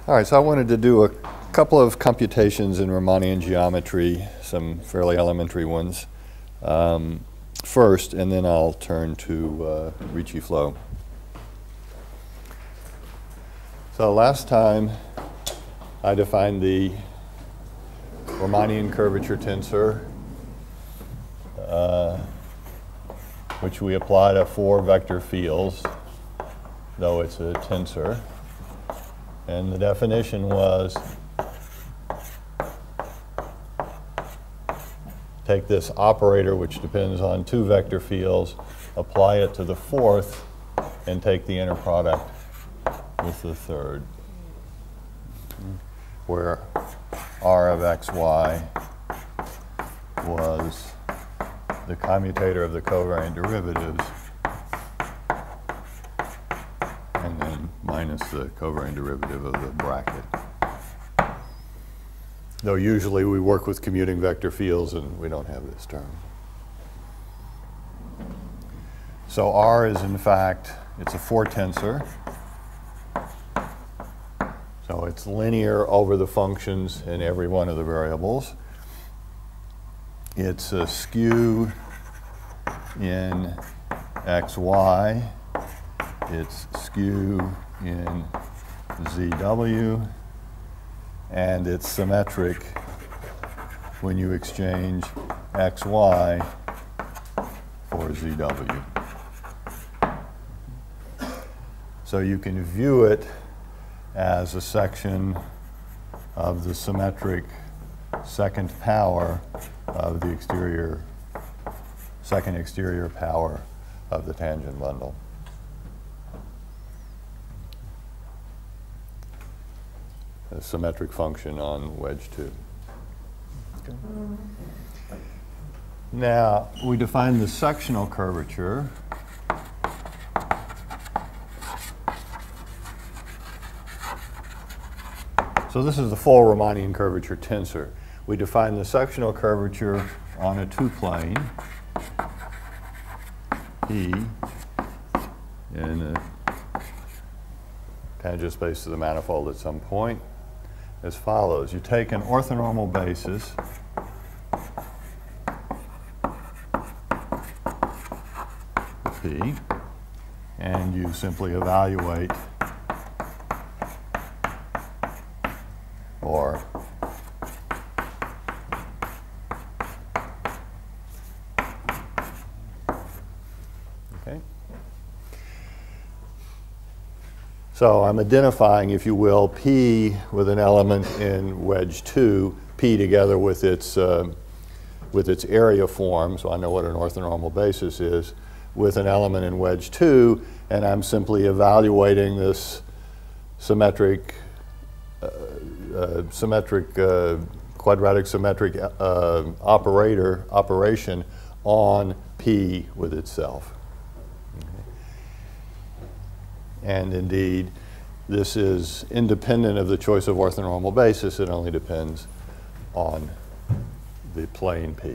All right, so I wanted to do a couple of computations in Riemannian geometry, some fairly elementary ones, first, and then I'll turn to Ricci flow. So last time I defined the Riemannian curvature tensor, which we apply to 4 vector fields, though it's a tensor. And the definition was, take this operator, which depends on 2 vector fields, apply it to the 4th, and take the inner product with the 3rd, where R of xy was the commutator of the covariant derivatives, and then minus the covariant derivative of the bracket. Though usually we work with commuting vector fields and we don't have this term. So R is in fact, it's a 4 tensor. So it's linear over the functions in every one of the variables. It's a skew in xy. It's skew in zw. And it's symmetric when you exchange xy for zw. So you can view it as a section of the symmetric second power of the exterior, second exterior power of the tangent bundle. A symmetric function on wedge 2. Okay. Now, we define the sectional curvature. So this is the full Riemannian curvature tensor. We define the sectional curvature on a 2-plane, P, in a tangent space to the manifold at some point, as follows. You take an orthonormal basis P, and you simply evaluate or okay. So I'm identifying, if you will, P with an element in wedge 2, P together with its area form, so I know what an orthonormal basis is, with an element in wedge 2, and I'm simply evaluating this symmetric quadratic symmetric operation on P with itself. Okay. And indeed, this is independent of the choice of orthonormal basis. It only depends on the plane P.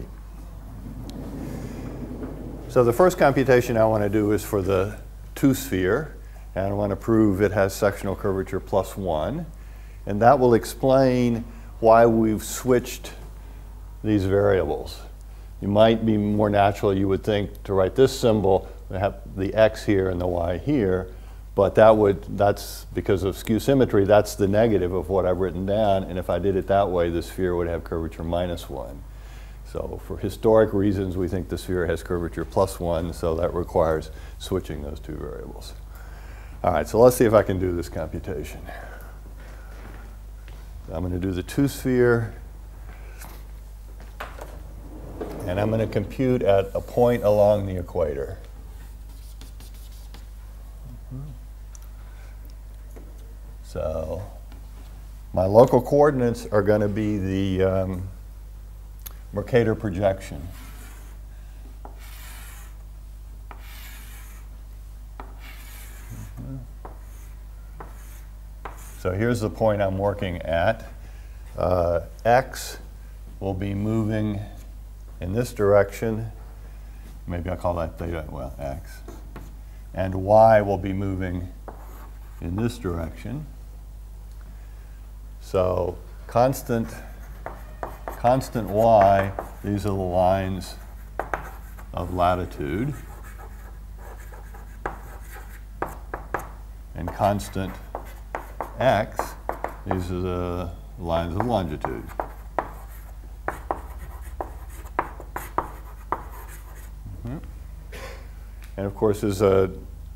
So the first computation I want to do is for the 2-sphere, and I want to prove it has sectional curvature +1. And that will explain why we've switched these variables. You might be more natural, you would think, to write this symbol, have the x here and the y here, but that's because of skew symmetry, that's the negative of what I've written down, and if I did it that way, the sphere would have curvature -1. So for historic reasons, we think the sphere has curvature +1, so that requires switching those 2 variables. All right, so let's see if I can do this computation. I'm going to do the 2-sphere, and I'm going to compute at a point along the equator. So my local coordinates are going to be the Mercator projection. So here's the point I'm working at. X will be moving in this direction. Maybe I'll call that theta, well, X. And Y will be moving in this direction. So constant y, these are the lines of latitude. And constant x, these are the lines of longitude. And of course, there's a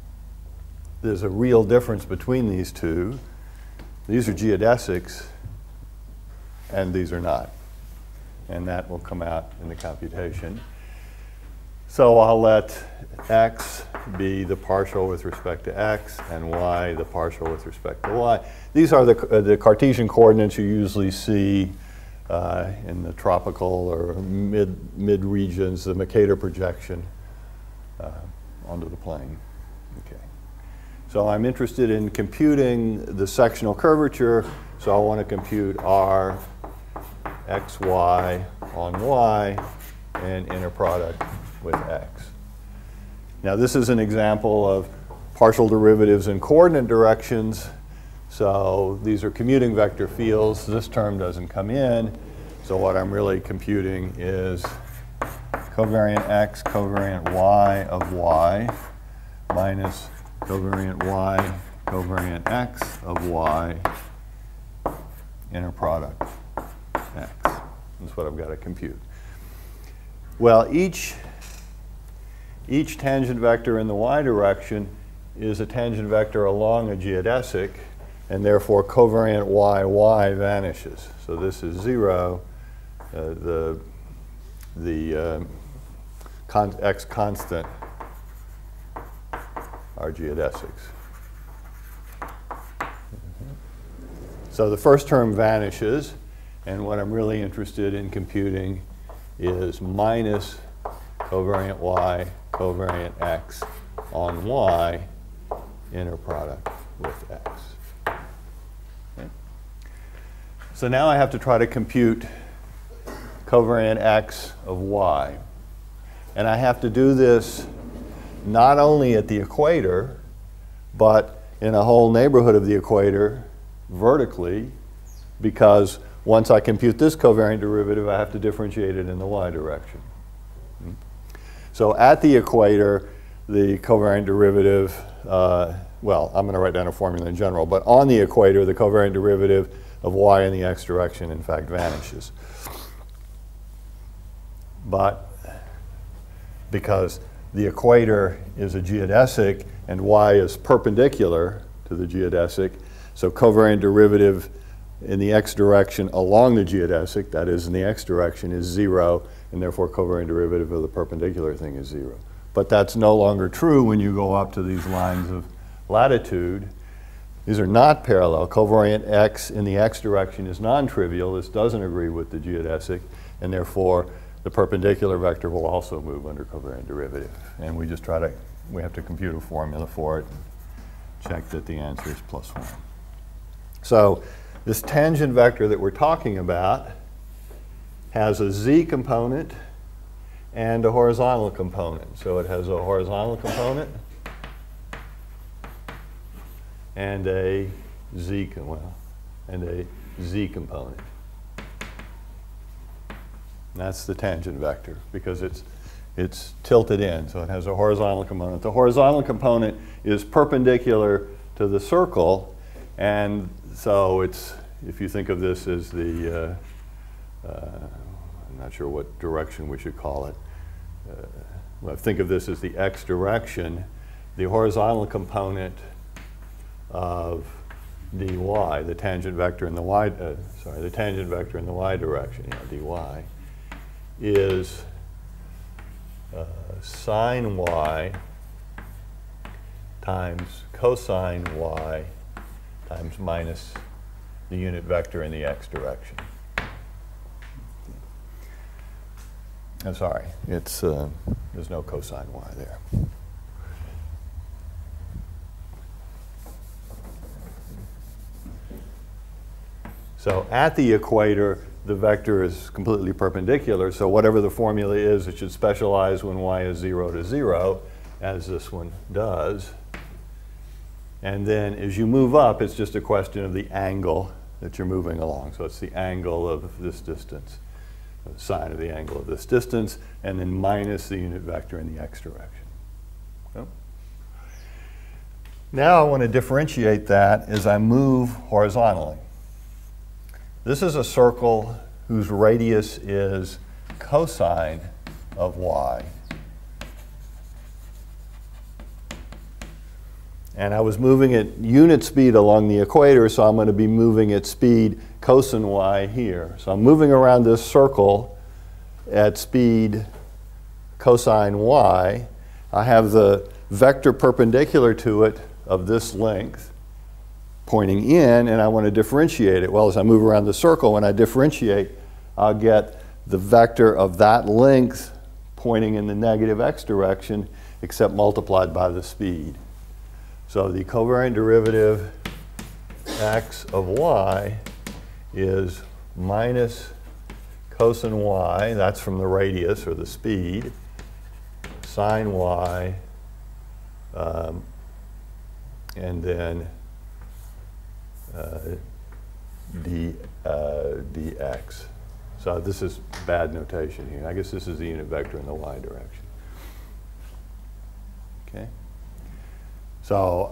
real difference between these two. These are geodesics, and these are not. And that will come out in the computation. So I'll let x be the partial with respect to x, and y the partial with respect to y. These are the Cartesian coordinates you usually see in the tropical or mid regions, the Mercator projection onto the plane. Okay. So I'm interested in computing the sectional curvature, so I want to compute r xy on y and inner product with x. Now this is an example of partial derivatives in coordinate directions. So these are commuting vector fields. This term doesn't come in. So what I'm really computing is covariant x, covariant y of y minus covariant y, covariant x of y, inner product x. That's what I've got to compute. Well, each tangent vector in the y direction is a tangent vector along a geodesic, and therefore covariant y vanishes. So this is 0. X constant are geodesics. So the first term vanishes, and what I'm really interested in computing is minus covariant y, covariant x on y, inner product with x. Okay. So now I have to try to compute covariant x of y. And I have to do this not only at the equator, but in a whole neighborhood of the equator vertically, because once I compute this covariant derivative, I have to differentiate it in the y direction. So at the equator, the covariant derivative, well, I'm going to write down a formula in general, but on the equator, the covariant derivative of y in the x direction, in fact, vanishes. But because the equator is a geodesic and y is perpendicular to the geodesic, so covariant derivative in the x direction along the geodesic, that is in the x direction, is 0, and therefore covariant derivative of the perpendicular thing is 0. But that's no longer true when you go up to these lines of latitude. These are not parallel. Covariant x in the x direction is non-trivial. This doesn't agree with the geodesic, and therefore the perpendicular vector will also move under covariant derivative. And we just we have to compute a formula for it and check that the answer is +1. So this tangent vector that we're talking about has a z component and a horizontal component. So it has a horizontal component and a z component. And that's the tangent vector because it's tilted in, so it has a horizontal component. The horizontal component is perpendicular to the circle, and so it's, if you think of this as the, I'm not sure what direction we should call it. Well, think of this as the x direction. The horizontal component of dy, the tangent vector in the y, the tangent vector in the y direction, dy, is sine y times cosine y times minus the unit vector in the x direction. I'm sorry, it's there's no cosine y there. So at the equator, the vector is completely perpendicular, so whatever the formula is, it should specialize when y is 0 to 0, as this one does. And then as you move up, it's just a question of the angle that you're moving along. So it's the angle of this distance, the sine of the angle of this distance, and then minus the unit vector in the x direction. Okay. Now I want to differentiate that as I move horizontally. This is a circle whose radius is cosine of y. And I was moving at unit speed along the equator, so I'm going to be moving at speed cosine y here. So I'm moving around this circle at speed cosine y. I have the vector perpendicular to it of this length pointing in, and I want to differentiate it. Well, as I move around the circle, when I differentiate, I'll get the vector of that length pointing in the negative x direction, except multiplied by the speed. So the covariant derivative x of y is minus cosine y, that's from the radius or the speed, sine y, and then dx. So this is bad notation here. I guess this is the unit vector in the y direction. Okay. So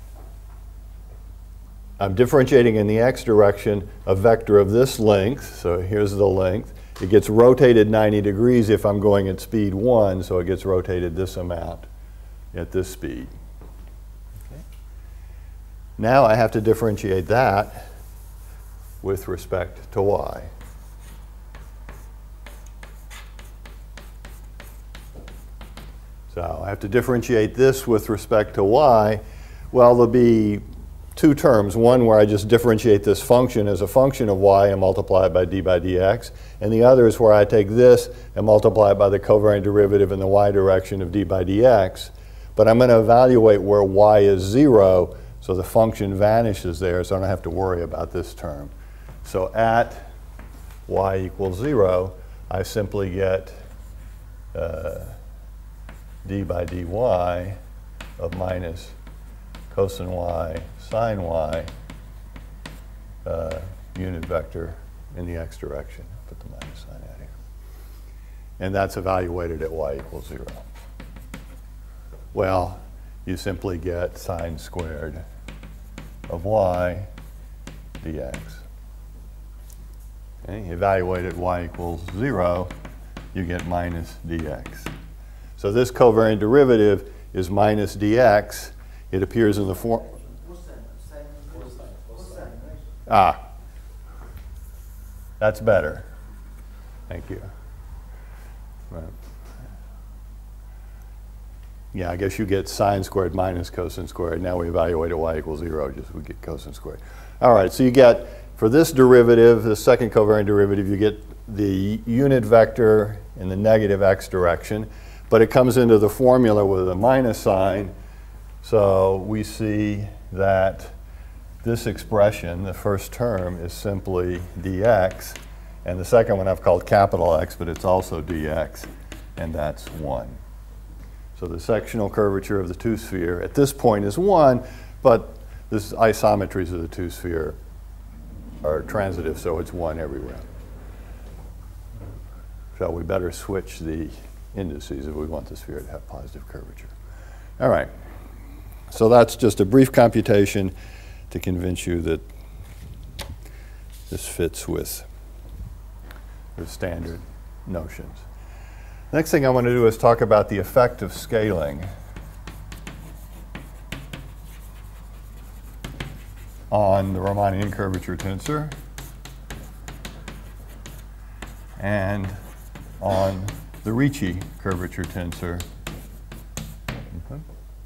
I'm differentiating in the x direction a vector of this length. So here's the length. It gets rotated 90 degrees if I'm going at speed 1, so it gets rotated this amount at this speed. Okay. Now I have to differentiate that with respect to y. So I have to differentiate this with respect to y. Well, there'll be two terms. One where I just differentiate this function as a function of y and multiply it by d by dx. And the other is where I take this and multiply it by the covariant derivative in the y direction of d by dx. But I'm going to evaluate where y is 0, so the function vanishes there, so I don't have to worry about this term. So at y equals 0, I simply get d by dy of minus cosine y sine y unit vector in the x direction. Put the minus sign out here. And that's evaluated at y equals 0. Well, you simply get sine squared of y dx. Okay, evaluate at y equals 0, you get minus dx. So this covariant derivative is minus dx. It appears in the form. Ah, that's better. Thank you. Right. Yeah, I guess you get sine squared minus cosine squared. Now we evaluate at y equals 0, just we get cosine squared. All right, so you get, for this derivative, the second covariant derivative, you get the unit vector in the negative x direction, but it comes into the formula with a minus sign. So we see that this expression, the first term, is simply dx, and the second one I've called capital X, but it's also dx, and that's 1. So the sectional curvature of the two-sphere at this point is 1, but the isometries of the two-sphere are transitive, so it's 1 everywhere. So we better switch the indices if we want the sphere to have positive curvature. All right. So that's just a brief computation to convince you that this fits with the standard notions. Next thing I want to do is talk about the effect of scaling on the Riemannian curvature tensor and on the Ricci curvature tensor. Okay.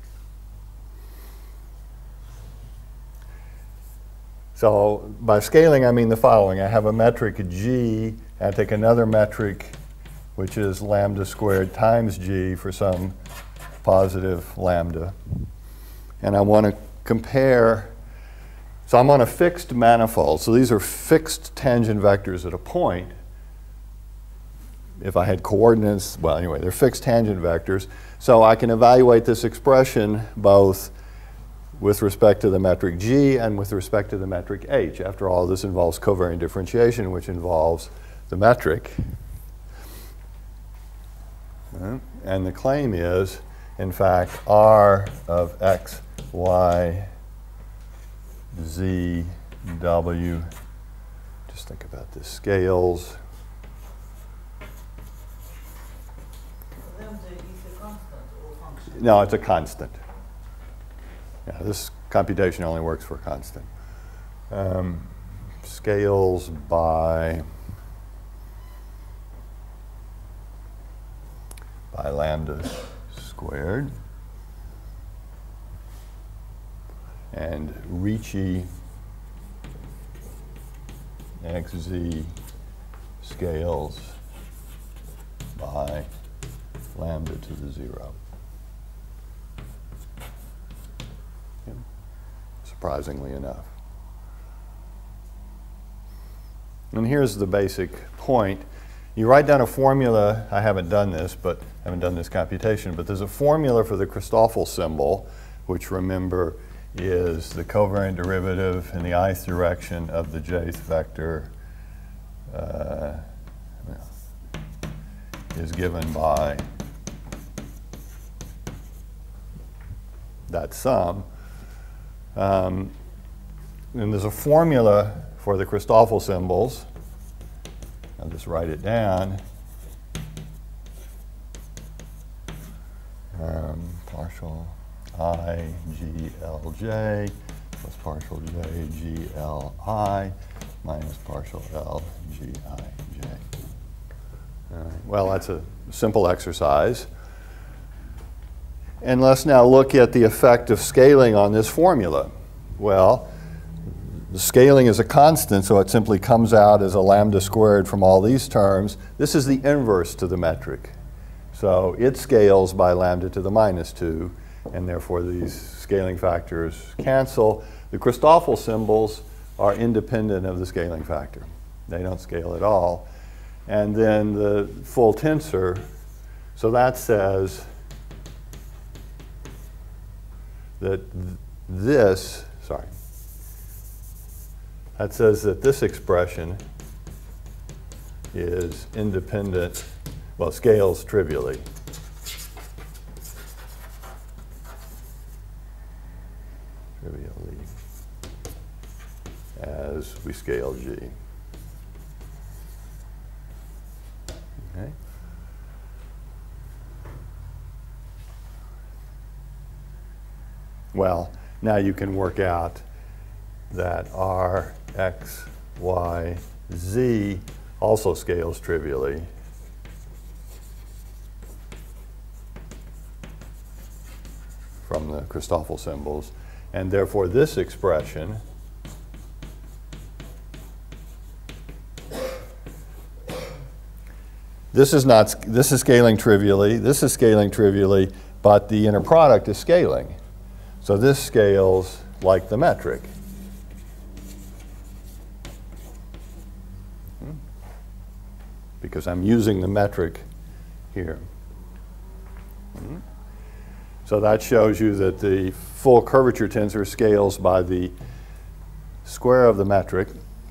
So by scaling, I mean the following. I have a metric g, and I take another metric, which is lambda squared times g for some positive lambda. And I want to compare, so I'm on a fixed manifold. So these are fixed tangent vectors at a point. If I had coordinates, well, anyway, they're fixed tangent vectors. So I can evaluate this expression both with respect to the metric G and with respect to the metric H. After all, this involves covariant differentiation, which involves the metric. And the claim is, in fact, R of X, Y, Z, W, just think about this, scales. Lambda is a constant or function? No, it's a constant. Yeah, this computation only works for a constant. Scales by lambda squared. And Ricci XZ scales by lambda to the 0. Yeah. Surprisingly enough. And here's the basic point. You write down a formula. I haven't done this, but I haven't done this computation, but there's a formula for the Christoffel symbol, which, remember, is the covariant derivative in the ith direction of the jth vector is given by that sum. And there's a formula for the Christoffel symbols. I'll just write it down. Partial I G L J plus partial J G L I minus partial L G I J. Well, that's a simple exercise. And let's now look at the effect of scaling on this formula. Well, the scaling is a constant, so it simply comes out as a lambda squared from all these terms. This is the inverse to the metric. So it scales by lambda to the minus 2, and therefore these scaling factors cancel. The Christoffel symbols are independent of the scaling factor. They don't scale at all. And then the full tensor, so that says that this expression is independent, well, scales trivially. As we scale G. Okay. Well, now you can work out that R, X, Y, Z also scales trivially. From the Christoffel symbols. And therefore this expression this is scaling trivially, this is scaling trivially, but the inner product is scaling. So this scales like the metric. Because I'm using the metric here. So that shows you that the full curvature tensor scales by the square of the metric.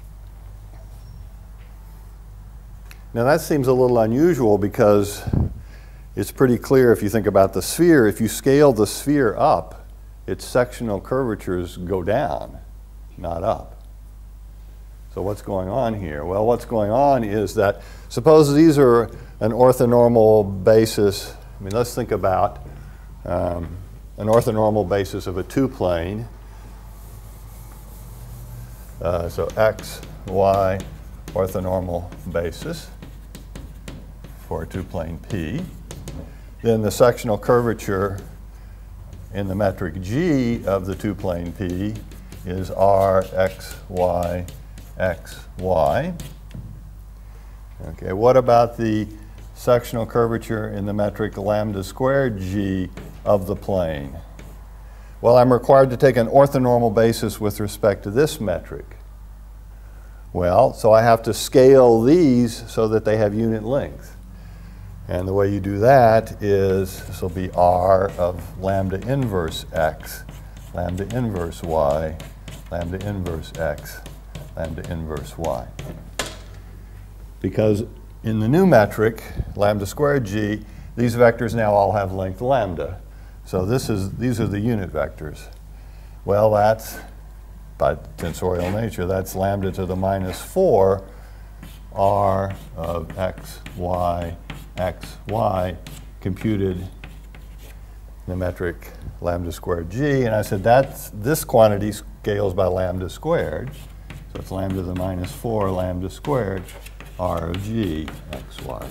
Now that seems a little unusual because it's pretty clear if you think about the sphere, if you scale the sphere up, its sectional curvatures go down, not up. So what's going on here? Well, what's going on is that suppose these are an orthonormal basis. I mean, let's think about an orthonormal basis of a two-plane. So X, Y, orthonormal basis for a two-plane P. Then the sectional curvature in the metric G of the two-plane P is R, X, Y, X, Y. Okay, what about the sectional curvature in the metric lambda squared G of the plane? Well, I'm required to take an orthonormal basis with respect to this metric. Well, so I have to scale these so that they have unit length. And the way you do that is, this will be R of lambda inverse X, lambda inverse y, lambda inverse x, lambda inverse y. Because in the new metric, lambda squared g, these vectors now all have length lambda. So these are the unit vectors. Well, that's, by tensorial nature, that's lambda to the minus 4 r of x, y, computed in the metric lambda squared g. And I said this quantity scales by lambda squared. So it's lambda to the minus 4 lambda squared r of g, x, y,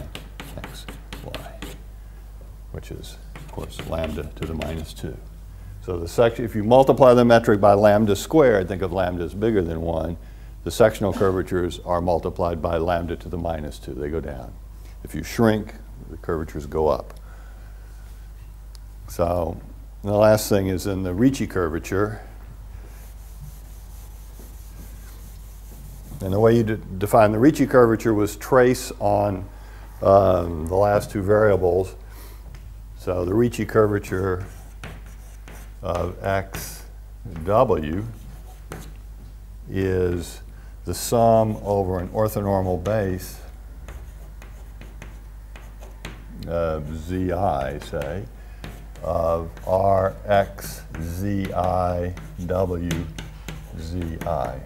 which is, of course, lambda to the minus 2. So the section, if you multiply the metric by lambda squared, think of lambda as bigger than 1, the sectional curvatures are multiplied by lambda to the minus 2. They go down. If you shrink, the curvatures go up. So the last thing is in the Ricci curvature. And the way you define the Ricci curvature was trace on the last two variables. So the Ricci curvature of xw is the sum over an orthonormal base zi, say, of rx zi w zi.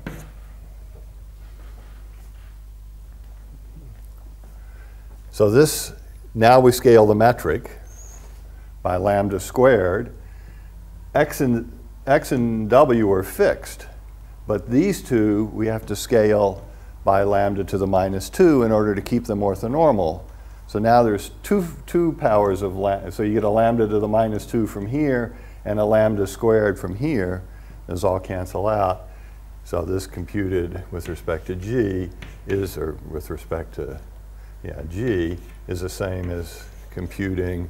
So this, now we scale the metric by lambda squared. X and w are fixed, but these two we have to scale by lambda to the minus 2 in order to keep them orthonormal. So now there's two powers of lambda. So you get a lambda to the minus 2 from here and a lambda squared from here. Those all cancel out. So this computed with respect to g is, or with respect to g, is the same as computing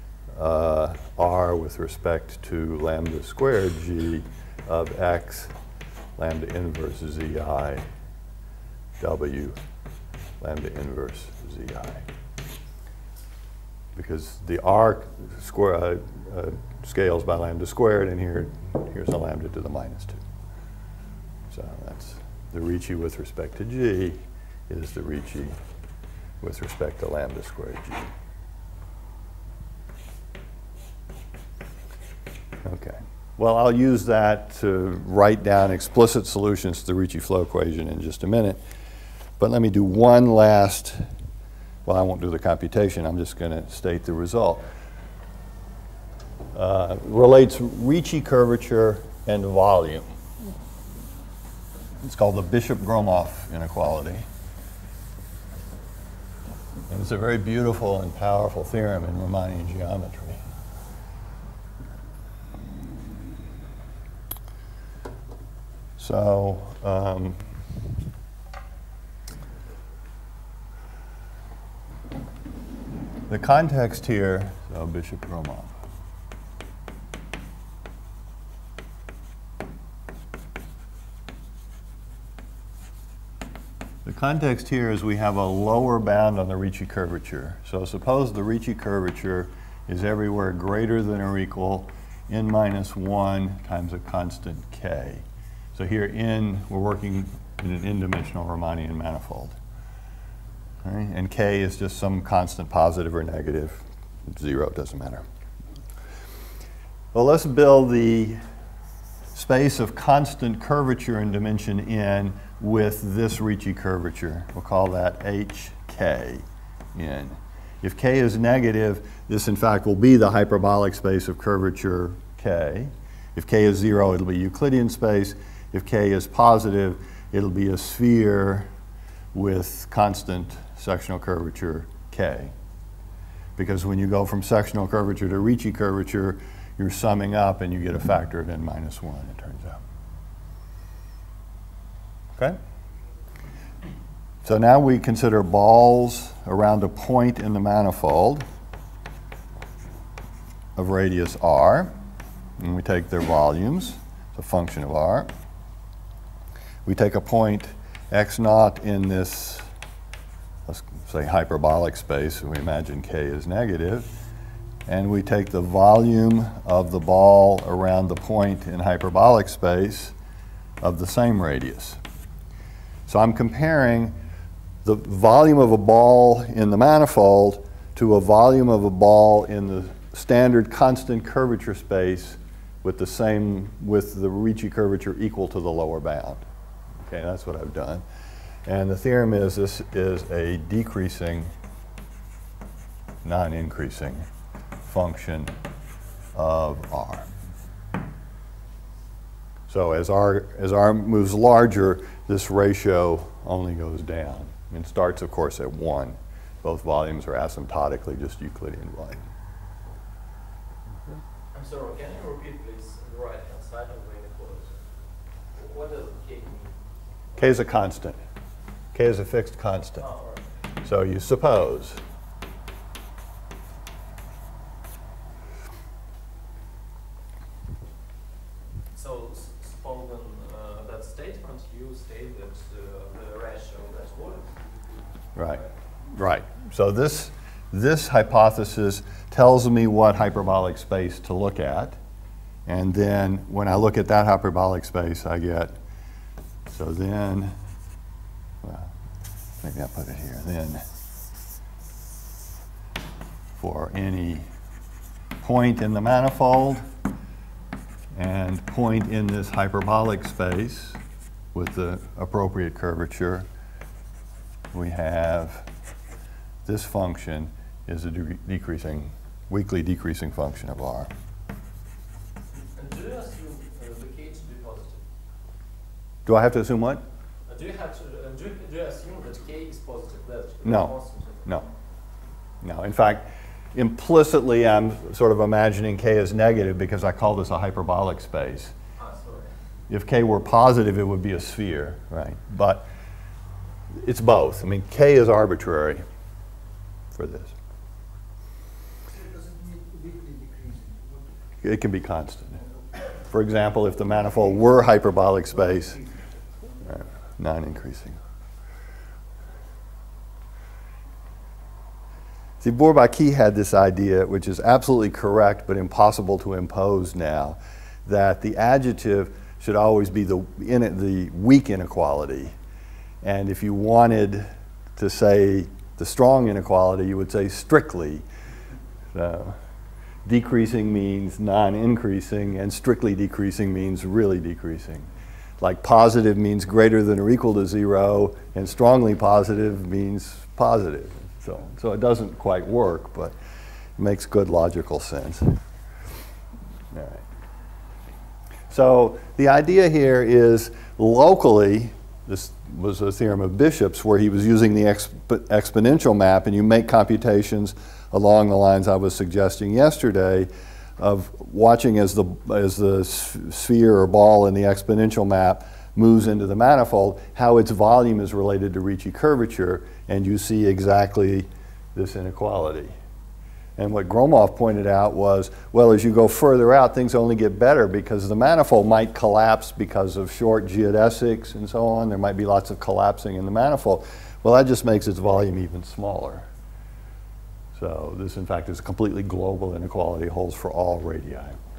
r with respect to lambda squared g of x lambda inverse zi w lambda inverse zi. Because the r square, scales by lambda squared, and here's a lambda to the minus 2. So that's the Ricci with respect to g is the Ricci with respect to lambda squared g. Okay. Well, I'll use that to write down explicit solutions to the Ricci flow equation in just a minute. But let me do one last, well, I won't do the computation. I'm just going to state the result. Relates Ricci curvature and volume. It's called the Bishop-Gromov inequality. And it's a very beautiful and powerful theorem in Riemannian geometry. So the context here, so Bishop-Gromov. The context here is we have a lower bound on the Ricci curvature. So suppose the Ricci curvature is everywhere greater than or equal n minus 1 times a constant k. So here we're working in an n-dimensional Riemannian manifold. Okay? And k is just some constant positive or negative. 0, doesn't matter. Well, let's build the space of constant curvature in dimension n with this Ricci curvature. We'll call that hk n. If k is negative, this in fact will be the hyperbolic space of curvature k. If k is 0, it'll be Euclidean space. If k is positive, it'll be a sphere with constant sectional curvature k. Because when you go from sectional curvature to Ricci curvature, you're summing up and you get a factor of n minus 1, it turns out. Okay? So now we consider balls around a point in the manifold of radius r, and we take their volumes, it's a function of r. We take a point x naught in this, let's say, hyperbolic space, and we imagine k is negative, and we take the volume of the ball around the point in hyperbolic space of the same radius. So I'm comparing the volume of a ball in the manifold to a volume of a ball in the standard constant curvature space with the Ricci curvature equal to the lower bound. Okay, that's what I've done. And the theorem is this is a decreasing, non-increasing function of R. So as R moves larger, this ratio only goes down. It starts, of course, at 1. Both volumes are asymptotically just Euclidean volume. I'm sorry, can you repeat, please, the right-hand side of the inequality? What does K mean? K is a constant. K is a fixed constant. Oh, right. So you suppose So supposing that statement, you state that the ratio that's what? right, right. So this hypothesis tells me what hyperbolic space to look at. And then when I look at that hyperbolic space, I get, so then, well, maybe I'll put it here. Then for any point in the manifold and point in this hyperbolic space with the appropriate curvature, we have this function is a weakly decreasing function of R. And do you assume the K to be positive? Do I have to assume what? Do you assume that K is positive? That's No. constant? No. No. In fact, implicitly, I'm sort of imagining K as negative because I call this a hyperbolic space. Ah, sorry. If K were positive, it would be a sphere, right? But it's both. I mean, K is arbitrary for this. So it doesn't mean weakly decreasing. It can be constant. For example, if the manifold were hyperbolic space, non-increasing. See, Bourbaki had this idea, which is absolutely correct but impossible to impose now, that the adjective should always be the weak inequality. And if you wanted to say the strong inequality, you would say strictly. So decreasing means non-increasing, and strictly decreasing means really decreasing. Like positive means greater than or equal to 0, and strongly positive means positive. So it doesn't quite work, but it makes good logical sense. All right. So the idea here is locally, this was a theorem of Bishop's where he was using the exponential map, and you make computations along the lines I was suggesting yesterday of watching as the sphere or ball in the exponential map moves into the manifold, how its volume is related to Ricci curvature, and you see exactly this inequality. And what Gromov pointed out was, well, as you go further out, things only get better because the manifold might collapse because of short geodesics and so on. There might be lots of collapsing in the manifold. Well, that just makes its volume even smaller. So this, in fact, is a completely global inequality, holds for all radii.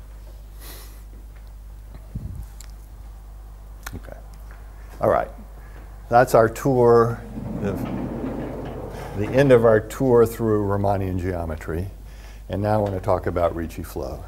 Okay. All right. That's our tour, the end of our tour through Riemannian geometry. And now I want to talk about Ricci flow.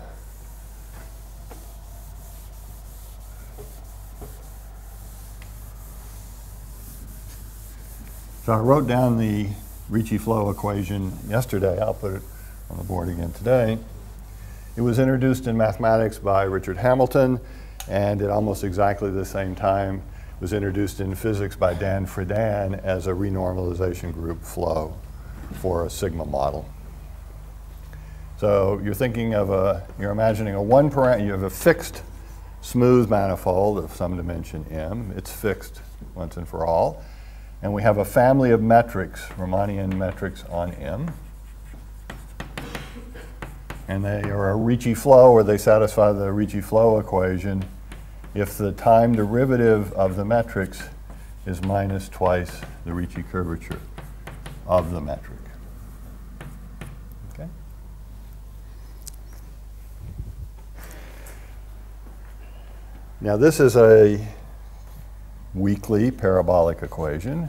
So I wrote down the Ricci flow equation yesterday. I'll put it on the board again today. It was introduced in mathematics by Richard Hamilton, and at almost exactly the same time was introduced in physics by Dan Friedan as a renormalization group flow for a sigma model. So you're thinking of you're imagining you have a fixed smooth manifold of some dimension m. It's fixed once and for all. And we have a family of metrics, Riemannian metrics on M. And they are a Ricci flow, or they satisfy the Ricci flow equation if the time derivative of the metrics is minus twice the Ricci curvature of the metric. Okay? Now this is a weakly parabolic equation.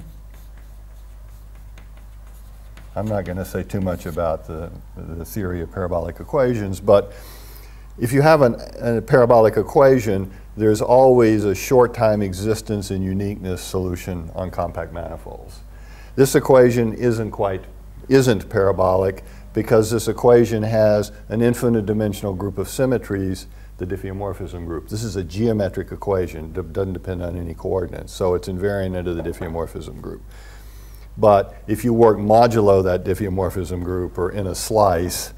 I'm not going to say too much about the theory of parabolic equations, but if you have a parabolic equation, there's always a short time existence and uniqueness solution on compact manifolds. This equation isn't parabolic because this equation has an infinite dimensional group of symmetries, the diffeomorphism group. This is a geometric equation. It doesn't depend on any coordinates, so it's invariant into the diffeomorphism group. But if you work modulo that diffeomorphism group or in a slice,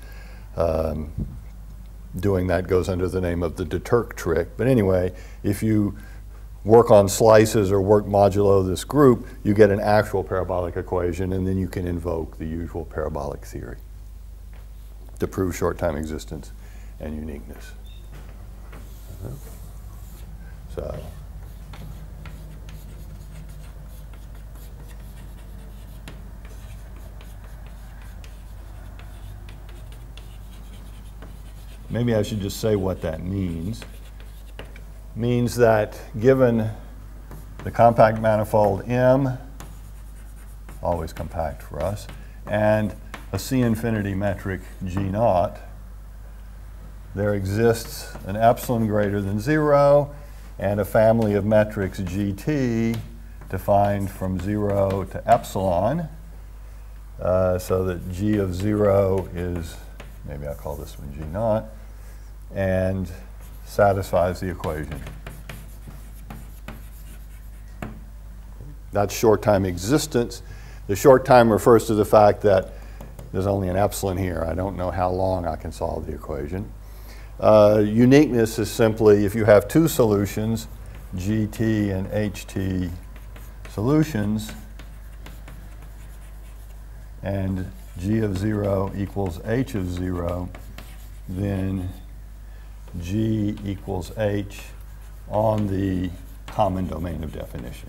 doing that goes under the name of the de Turck trick. But anyway, if you work on slices or work modulo this group, you get an actual parabolic equation, and then you can invoke the usual parabolic theory to prove short time existence and uniqueness. So maybe I should just say what that means. Means that given the compact manifold M, always compact for us, and a C infinity metric G naught, there exists an epsilon greater than 0 and a family of metrics GT defined from 0 to epsilon, so that G of 0 is, maybe I'll call this one G naught, and satisfies the equation. That's short time existence. The short time refers to the fact that there's only an epsilon here. I don't know how long I can solve the equation. Uniqueness is simply if you have two solutions, GT and HT solutions, and G of 0 equals H of 0, then G equals H on the common domain of definition.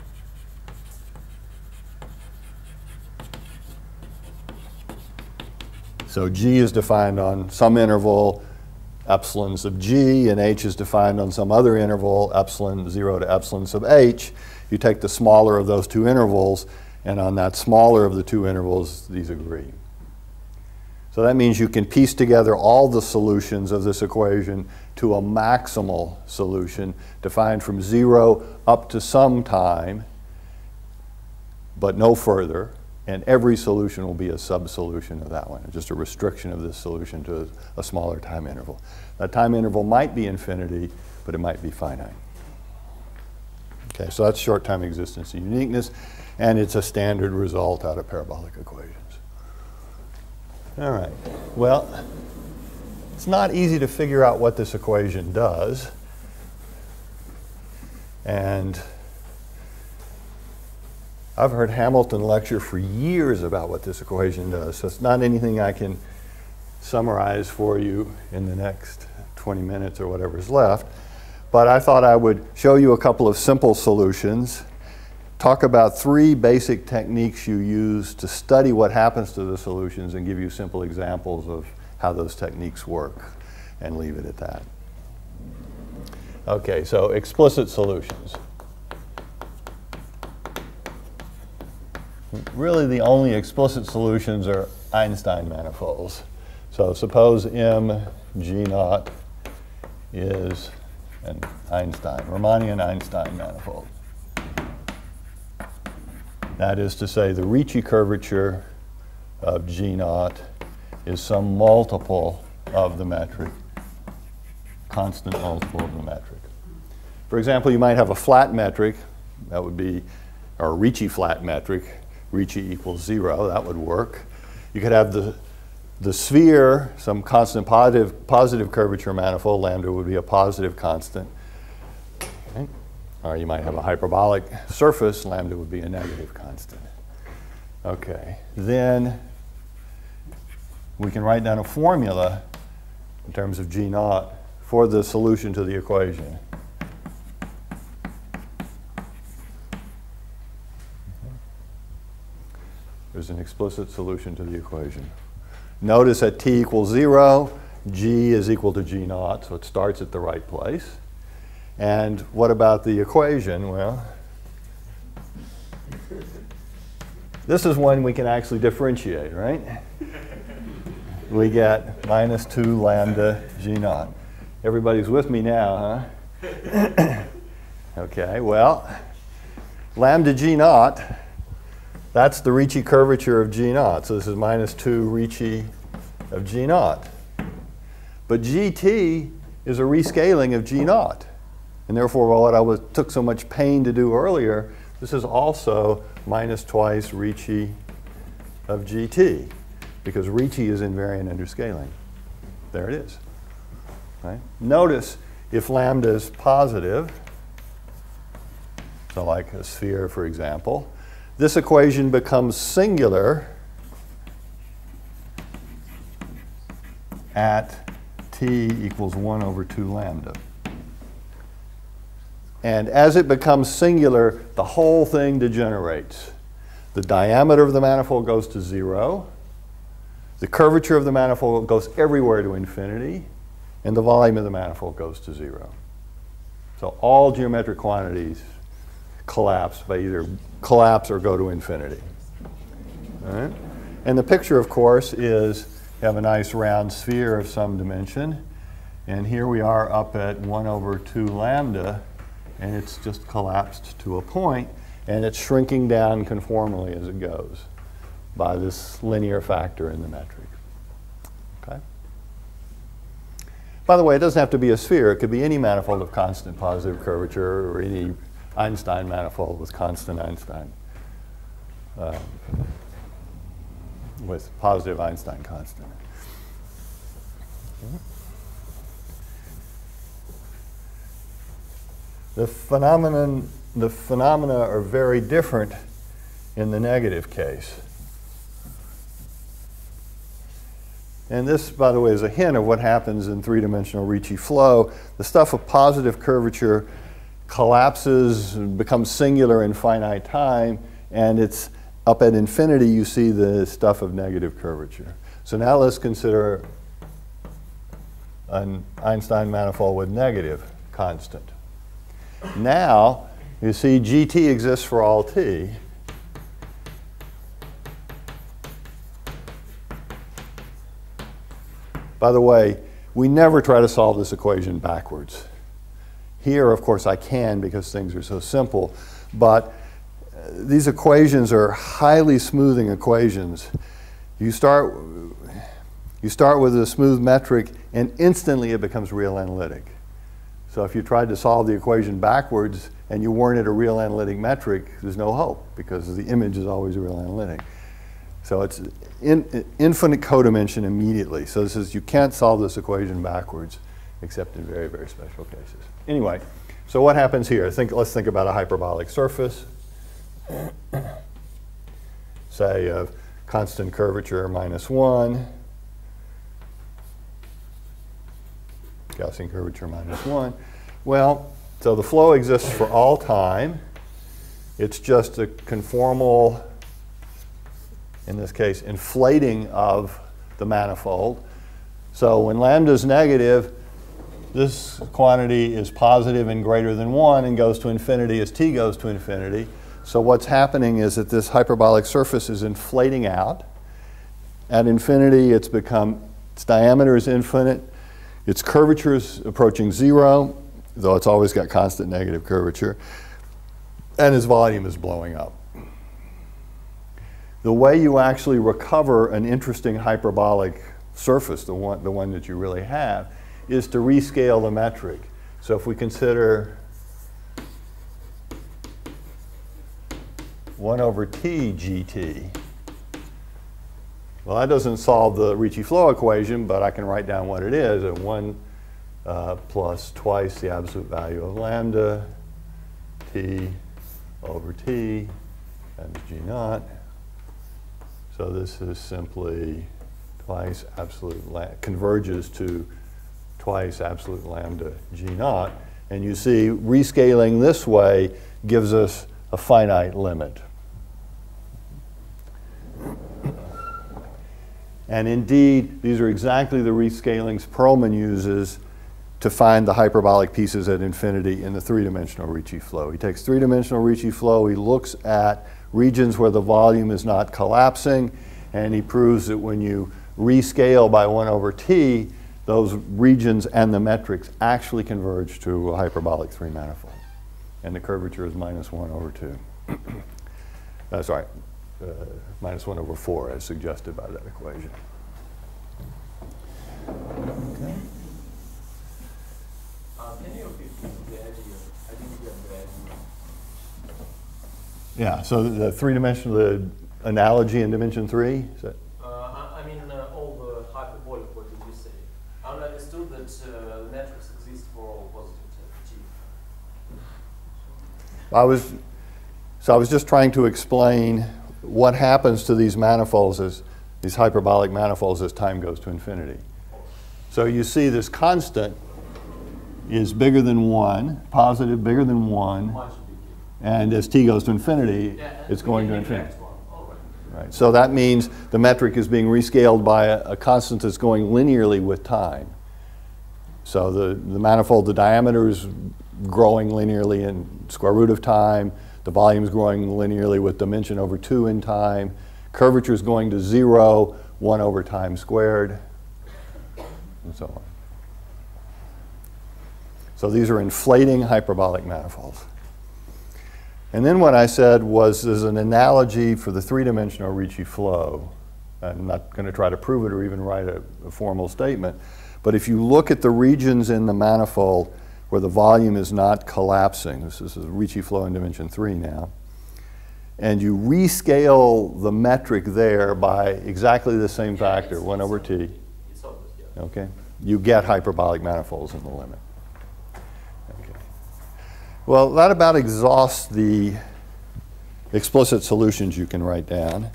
So G is defined on some interval, epsilon sub G, and H is defined on some other interval, epsilon 0 to epsilon sub H. You take the smaller of those two intervals, and on that smaller of the two intervals, these agree. So that means you can piece together all the solutions of this equation to a maximal solution defined from 0 up to some time, but no further, and every solution will be a sub-solution of that one, just a restriction of this solution to a smaller time interval. That time interval might be infinity, but it might be finite. Okay, so that's short time existence and uniqueness, and it's a standard result out of parabolic equations. All right, well, it's not easy to figure out what this equation does. And I've heard Hamilton lecture for years about what this equation does, so it's not anything I can summarize for you in the next 20 minutes or whatever's left. But I thought I would show you a couple of simple solutions, talk about 3 basic techniques you use to study what happens to the solutions, and give you simple examples of how those techniques work, and leave it at that. Okay, so explicit solutions. Really the only explicit solutions are Einstein manifolds. So suppose M G naught is an Einstein, Riemannian-Einstein manifold. That is to say, the Ricci curvature of G naught is some multiple of the metric, constant multiple of the metric. For example, you might have a flat metric, that would be, or a Ricci flat metric, Ricci equals 0, that would work. You could have the sphere, some constant positive curvature manifold, lambda would be a positive constant. Okay. Or you might have a hyperbolic surface, lambda would be a negative constant. Okay, then we can write down a formula in terms of G naught for the solution to the equation. There's an explicit solution to the equation. Notice at t equals 0, G is equal to G naught, so it starts at the right place. And what about the equation? Well, this is one we can actually differentiate, right? We get minus 2 lambda g naught. Everybody's with me now, huh? Okay, well, lambda g naught, that's the Ricci curvature of g naught. So this is minus 2 Ricci of g naught. But gt is a rescaling of g naught. And therefore, what I took so much pain to do earlier, this is also minus twice Ricci of gt, because Ricci is invariant under scaling. There it is. Right? Notice if lambda is positive, so like a sphere, for example, this equation becomes singular at t equals 1 over 2 lambda. And as it becomes singular, the whole thing degenerates. The diameter of the manifold goes to 0. The curvature of the manifold goes everywhere to infinity. And the volume of the manifold goes to 0. So all geometric quantities collapse by either collapse or go to infinity. All right? And the picture, of course, is you have a nice round sphere of some dimension. And here we are up at 1 over 2 lambda. And it's just collapsed to a point, and it's shrinking down conformally as it goes by this linear factor in the metric. Okay? By the way, it doesn't have to be a sphere. It could be any manifold of constant positive curvature or any Einstein manifold with constant Einstein, with positive Einstein constant. Okay. The phenomena are very different in the negative case. And this, by the way, is a hint of what happens in three-dimensional Ricci flow. The stuff of positive curvature collapses and becomes singular in finite time, and it's up at infinity you see the stuff of negative curvature. So now let's consider an Einstein manifold with negative constant. Now, you see gt exists for all t. By the way, we never try to solve this equation backwards. Here, of course, I can because things are so simple, but these equations are highly smoothing equations. You start with a smooth metric, and instantly it becomes real analytic. So if you tried to solve the equation backwards and you weren't at a real analytic metric, there's no hope because the image is always real analytic. So it's infinite codimension immediately. So this is, you can't solve this equation backwards except in very, very special cases. Anyway, so what happens here? Let's think about a hyperbolic surface. Say of constant curvature -1. Gaussian curvature -1. Well, so the flow exists for all time. It's just a conformal, in this case, inflating of the manifold. So when lambda is negative, this quantity is positive and greater than 1 and goes to infinity as t goes to infinity. So what's happening is that this hyperbolic surface is inflating out. At infinity, its diameter is infinite. Its curvature is approaching 0, though it's always got constant negative curvature. And its volume is blowing up. The way you actually recover an interesting hyperbolic surface, the one that you really have, is to rescale the metric. So if we consider 1 over t gt, well, that doesn't solve the Ricci flow equation, but I can write down what it is. 1 plus twice the absolute value of lambda, t over t, times g naught. So this is simply twice absolute, converges to twice absolute lambda g naught. And you see, rescaling this way gives us a finite limit. And indeed, these are exactly the rescalings Perlman uses to find the hyperbolic pieces at infinity in the three-dimensional Ricci flow. He takes three-dimensional Ricci flow, he looks at regions where the volume is not collapsing, and he proves that when you rescale by 1 over t, those regions and the metrics actually converge to a hyperbolic three-manifold. And the curvature is minus 1 over 2. Minus 1 over 4 as suggested by that equation. Okay. Can you repeat the idea? I didn't get the idea. Yeah, so the three-dimensional, the analogy in dimension 3? Is that? I mean, all the hyperbolic, what did you say? I understood that the metrics exist for all positive t. I was just trying to explain what happens to these manifolds, these hyperbolic manifolds, as time goes to infinity. So you see this constant is bigger than 1, positive bigger than 1, Much bigger. and as t goes to infinity, Yeah, it's going to infinity. next one. All right. Right. So that means the metric is being rescaled by a constant that's going linearly with time. So the manifold, the diameter is growing linearly in square root of time. The volume is growing linearly with dimension over 2 in time. Curvature is going to 0, 1 over time squared, and so on. So these are inflating hyperbolic manifolds. And then what I said was there's an analogy for the three-dimensional Ricci flow. I'm not going to try to prove it or even write a formal statement. But if you look at the regions in the manifold where the volume is not collapsing, this is a Ricci flow in dimension 3 now, and you rescale the metric there by exactly the same factor, 1 over t, It's obvious, yeah. okay, you get hyperbolic manifolds in the limit. Okay. Well, that about exhausts the explicit solutions you can write down.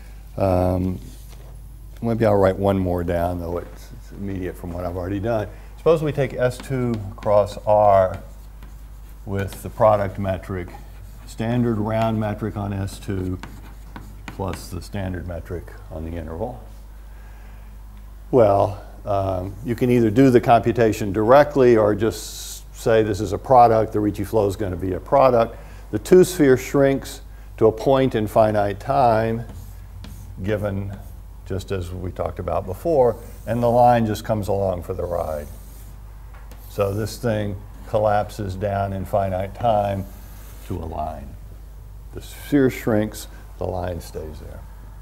Maybe I'll write one more down, though it's immediate from what I've already done. Suppose we take S2 cross R with the product metric, standard round metric on S2 plus the standard metric on the interval. Well, you can either do the computation directly or just say this is a product, the Ricci flow is going to be a product. The two-sphere shrinks to a point in finite time, given just as we talked about before, and the line just comes along for the ride. So this thing collapses down in finite time to a line. The sphere shrinks, the line stays there.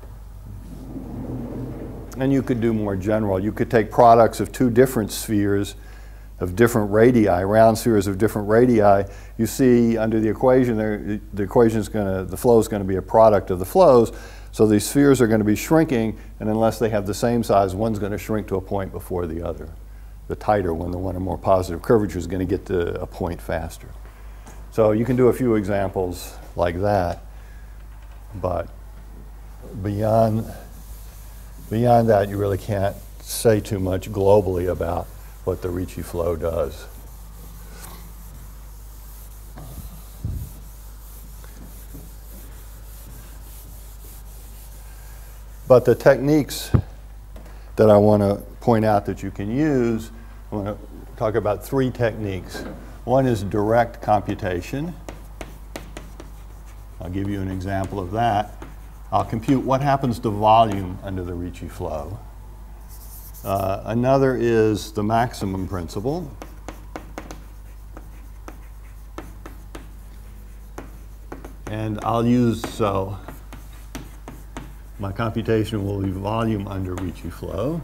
And you could do more general. You could take products of two different spheres of different radii, round spheres of different radii. You see under the equation there, the flow is going to be a product of the flows. So these spheres are going to be shrinking, and unless they have the same size, one's going to shrink to a point before the other. The tighter one, the one of more positive curvature, is going to get to a point faster. So you can do a few examples like that, but beyond that, you really can't say too much globally about what the Ricci flow does. But the techniques that I want to point out that you can use, I want to talk about 3 techniques. One is direct computation. I'll give you an example of that. I'll compute what happens to volume under the Ricci flow. Another is the maximum principle. And I'll use, so my computation will be volume under Ricci flow.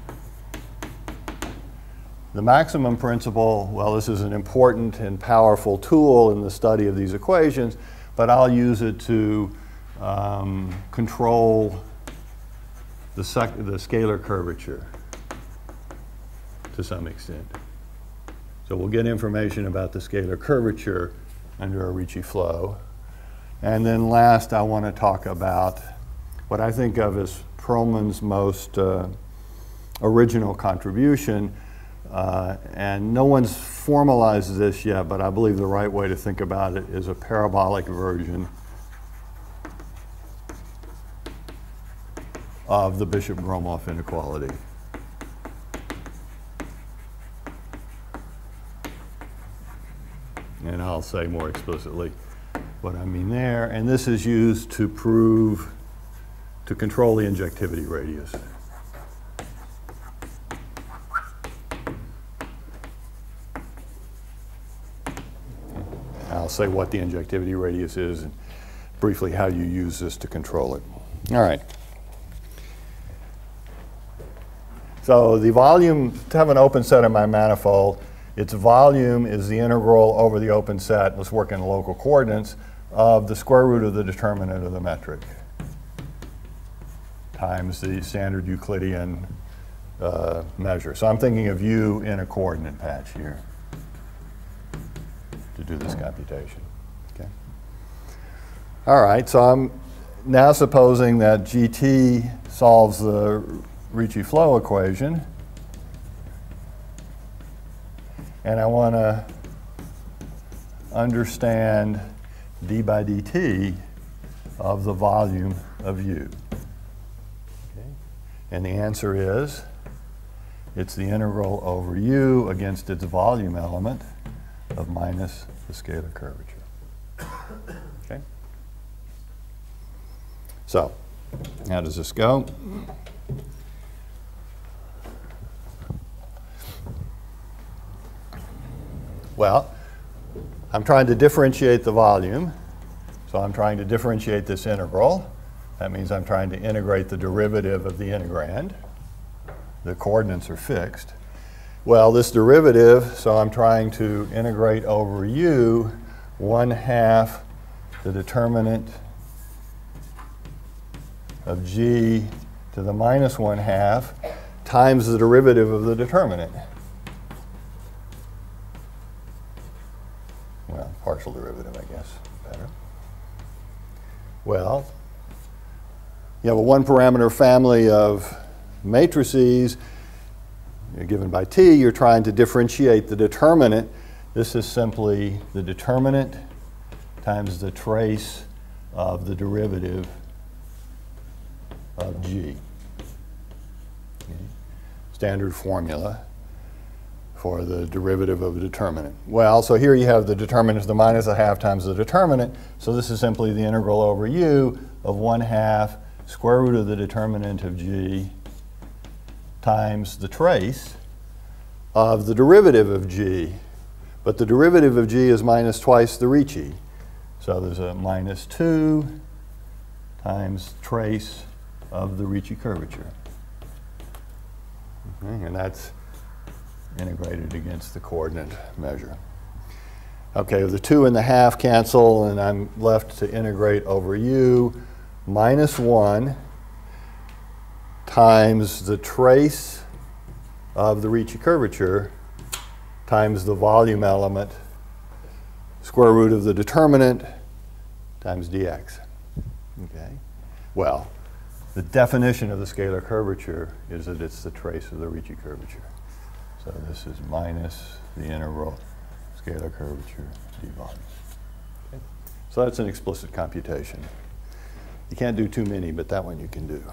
The maximum principle, well, this is an important and powerful tool in the study of these equations, but I'll use it to control the scalar curvature to some extent. So we'll get information about the scalar curvature under a Ricci flow. And then last, I want to talk about what I think of as Perlman's most original contribution. And no one's formalized this yet, but I believe the right way to think about it is a parabolic version of the Bishop-Gromov inequality. I'll say more explicitly what I mean there. And this is used to prove, to control the injectivity radius. I'll say what the injectivity radius is and briefly how you use this to control it. All right. So the volume, to have an open set in my manifold, its volume is the integral over the open set, let's work in local coordinates, of the square root of the determinant of the metric times the standard Euclidean measure. So I'm thinking of U in a coordinate patch here to do this computation. Okay. All right, so I'm now supposing that GT solves the Ricci flow equation, and I want to understand d by dt of the volume of U. Okay. And the answer is, it's the integral over U against its volume element of minus the scalar curvature. Okay. So, how does this go? Well, I'm trying to differentiate the volume. So I'm trying to differentiate this integral. That means I'm trying to integrate the derivative of the integrand. The coordinates are fixed. Well, this derivative, so I'm trying to integrate over U 1/2 the determinant of G to the minus 1/2 times the derivative of the determinant. Well, partial derivative, I guess, better. Well, you have a one-parameter family of matrices. You're given by T, you're trying to differentiate the determinant. This is simply the determinant times the trace of the derivative of G. Okay. Standard formula for the derivative of a determinant. Well, so here you have the determinant is the minus 1/2 times the determinant. So this is simply the integral over U of 1/2 square root of the determinant of G times the trace of the derivative of G. But the derivative of G is minus twice the Ricci. So there's a minus 2 times trace of the Ricci curvature. Okay, and that's integrated against the coordinate measure. Okay, the 2 and the 1/2 cancel, and I'm left to integrate over U minus 1 times the trace of the Ricci curvature times the volume element, square root of the determinant times dx. Okay. Well, the definition of the scalar curvature is that it's the trace of the Ricci curvature. So this is minus the integral scalar curvature d volume. Okay. So that's an explicit computation. You can't do too many, but that one you can do.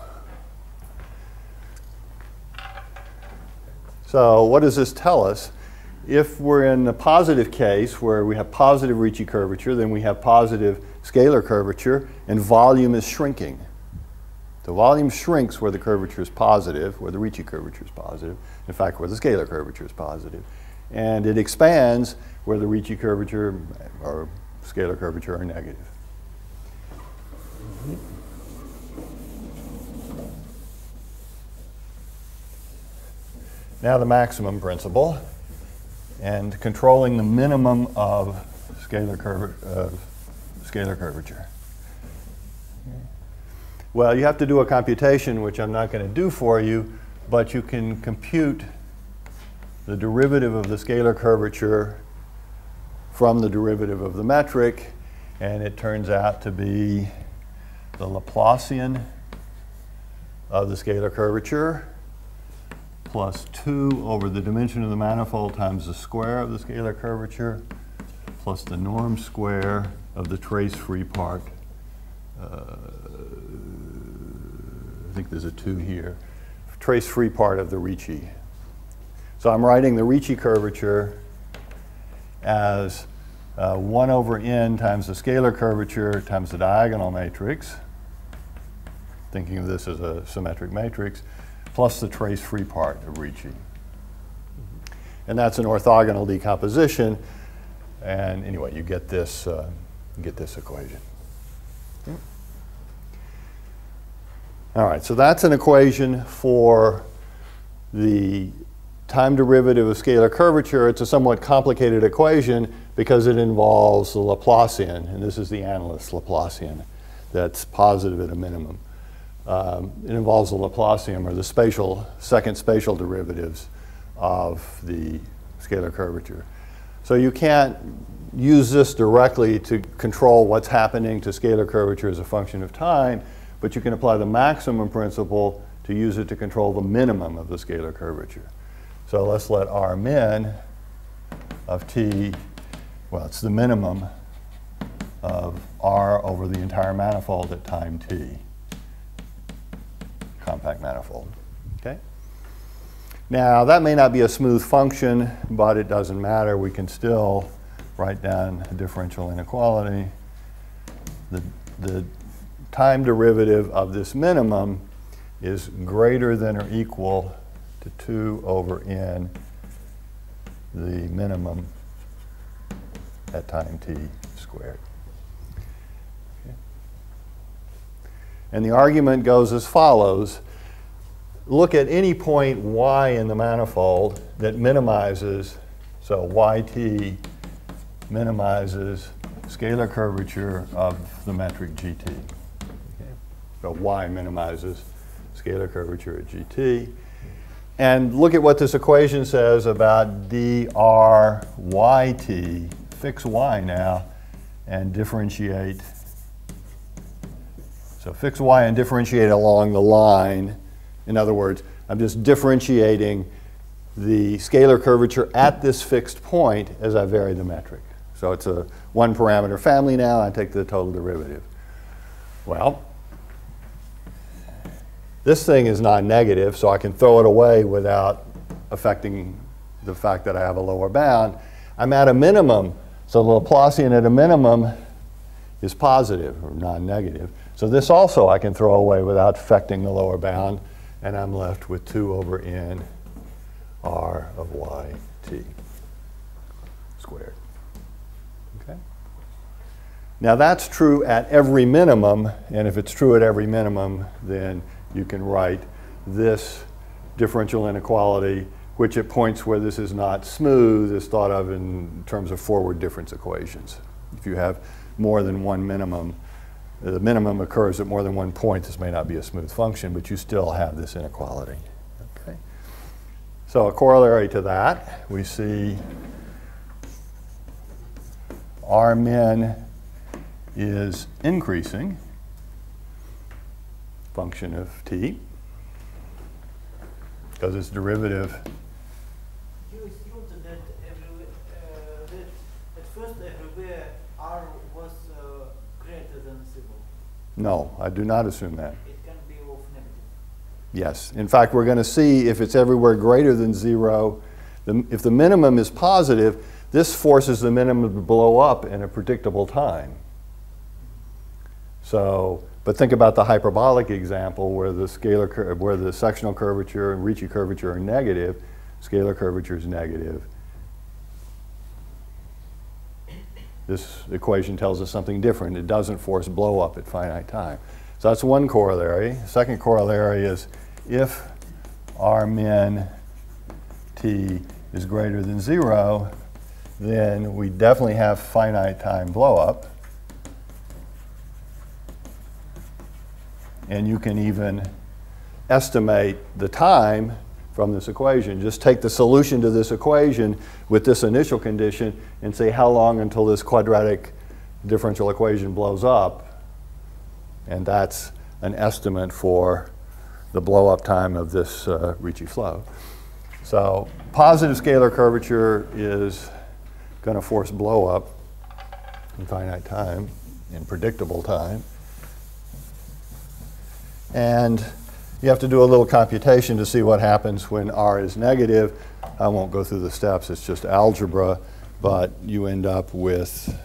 So what does this tell us? If we're in the positive case where we have positive Ricci curvature, then we have positive scalar curvature, and volume is shrinking. The volume shrinks where the curvature is positive, where the Ricci curvature is positive, in fact, where the scalar curvature is positive. And it expands where the Ricci curvature or scalar curvature are negative. Now the maximum principle, and controlling the minimum of scalar curvature. Well, you have to do a computation, which I'm not going to do for you, but you can compute the derivative of the scalar curvature from the derivative of the metric, and it turns out to be the Laplacian of the scalar curvature plus 2 over the dimension of the manifold times the square of the scalar curvature plus the norm square of the trace-free part. I think there's a 2 here. Trace-free part of the Ricci. So I'm writing the Ricci curvature as 1 over n times the scalar curvature times the diagonal matrix, thinking of this as a symmetric matrix, plus the trace-free part of Ricci. And that's an orthogonal decomposition. And anyway, you get this equation. All right, so that's an equation for the time derivative of scalar curvature. It's a somewhat complicated equation because it involves the Laplacian, and this is the analyst Laplacian that's positive at a minimum. It involves the Laplacian, or the second spatial derivatives of the scalar curvature. So you can't use this directly to control what's happening to scalar curvature as a function of time, but you can apply the maximum principle to use it to control the minimum of the scalar curvature. So let's let R min of t, well, it's the minimum of R over the entire manifold at time t, compact manifold. Okay? Now, that may not be a smooth function, but it doesn't matter. We can still write down a differential inequality. The time derivative of this minimum is greater than or equal to 2 over n, the minimum at time t squared. Okay. And the argument goes as follows. Look at any point y in the manifold that minimizes, so yt minimizes scalar curvature of the metric gt. Okay. So y minimizes scalar curvature at gt. And look at what this equation says about dryt. Fix y now and differentiate. So fix y and differentiate along the line. In other words, I'm just differentiating the scalar curvature at this fixed point as I vary the metric. So it's a one parameter family now. I take the total derivative. Well, this thing is non-negative, so I can throw it away without affecting the fact that I have a lower bound. I'm at a minimum, so the Laplacian at a minimum is positive or non-negative. So this also I can throw away without affecting the lower bound, and I'm left with 2 over n r of yt squared. Okay? Now that's true at every minimum, and if it's true at every minimum, then you can write this differential inequality, which at points where this is not smooth is thought of in terms of forward difference equations. If you have more than one minimum, the minimum occurs at more than one point. This may not be a smooth function, but you still have this inequality. Okay. So a corollary to that, we see R min is increasing function of t because its derivative. You assumed that at first everywhere R was greater than 0. No, I do not assume that. It can be of negative. Yes. In fact, we're going to see if it's everywhere greater than 0. If the minimum is positive, this forces the minimum to blow up in a predictable time. So, but think about the hyperbolic example where the sectional curvature and Ricci curvature are negative. Scalar curvature is negative. This equation tells us something different. It doesn't force blow up at finite time. So that's one corollary. Second corollary is if R min t is greater than 0, then we definitely have finite time blow up. And you can even estimate the time from this equation. Just take the solution to this equation with this initial condition and say how long until this quadratic differential equation blows up. And that's an estimate for the blow up time of this Ricci flow. So positive scalar curvature is going to force blow up in finite time, in predictable time. And you have to do a little computation to see what happens when R is negative. I won't go through the steps, it's just algebra. but you end up with,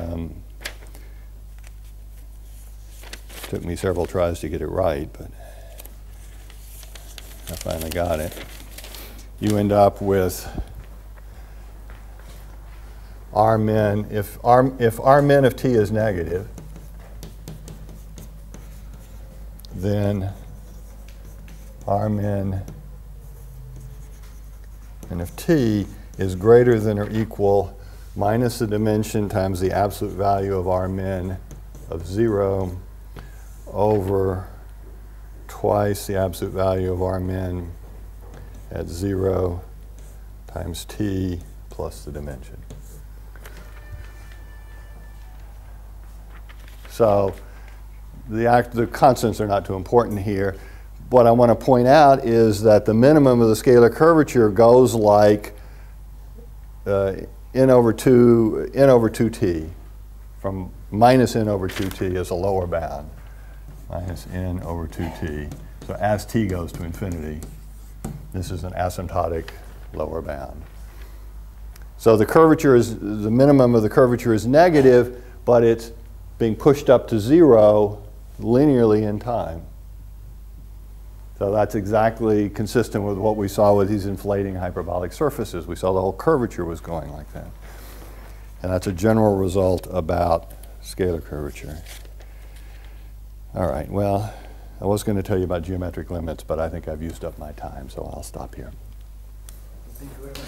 took me several tries to get it right, but I finally got it. You end up with R min, if R min of t is negative, then R min and if t is greater than or equal minus the dimension times the absolute value of R min of 0 over twice the absolute value of R min at 0 times t plus the dimension. So the constants are not too important here. What I want to point out is that the minimum of the scalar curvature goes like n over 2t, from minus n over 2t is a lower bound, minus n over 2t. So as t goes to infinity, this is an asymptotic lower bound. So the curvature is, the minimum of the curvature is negative, but it's being pushed up to 0 linearly in time. So that's exactly consistent with what we saw with these inflating hyperbolic surfaces. We saw the whole curvature was going like that. And that's a general result about scalar curvature. All right, well, I was going to tell you about geometric limits, but I think I've used up my time, so I'll stop here. Thank you very much.